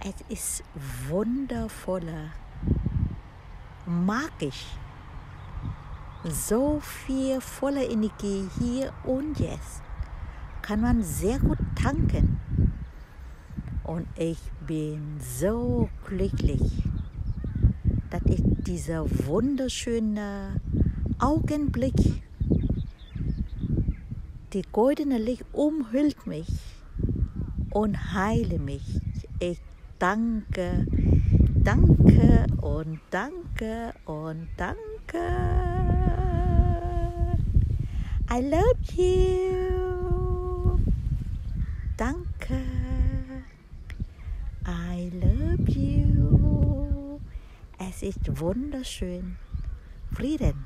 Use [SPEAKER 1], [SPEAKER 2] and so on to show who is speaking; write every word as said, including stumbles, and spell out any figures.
[SPEAKER 1] Es ist wundervoller, magisch. So viel voller Energie hier und jetzt kann man sehr gut tanken. Und ich bin so glücklich, dass ich dieser wunderschöne Augenblick, die goldene Licht umhüllt mich und heile mich. Ich danke, danke und danke und danke. I love you. Danke. I love you. Es ist wunderschön. Frieden.